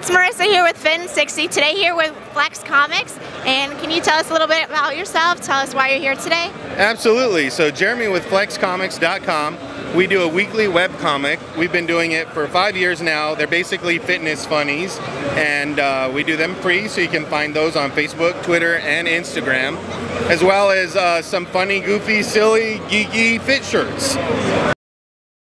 it's Marissa here with Fin60, today here with Flex Comics. And can you tell us a little bit about yourself? Tell us why you're here today. Absolutely. So Jeremy with flexcomics.com. We do a weekly web comic. We've been doing it for 5 years now. They're basically fitness funnies, and we do them free, so you can find those on Facebook, Twitter, and Instagram, as well as some funny, goofy, silly, geeky fit shirts.